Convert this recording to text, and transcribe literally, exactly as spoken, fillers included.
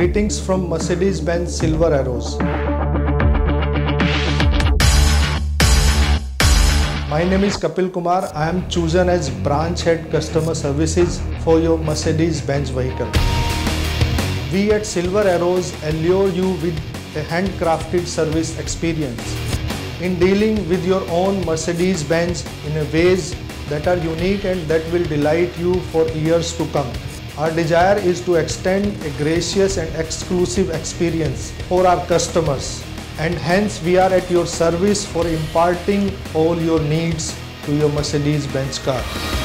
Greetings from Mercedes-Benz Silver Arrows. My name is Kapil Kumar. I am chosen as Branch Head Customer Services for your Mercedes-Benz vehicle. We at Silver Arrows allure you with a handcrafted service experience in dealing with your own Mercedes-Benz in a ways that are unique and that will delight you for years to come. Our desire is to extend a gracious and exclusive experience for our customers, and hence we are at your service for imparting all your needs to your Mercedes-Benz car.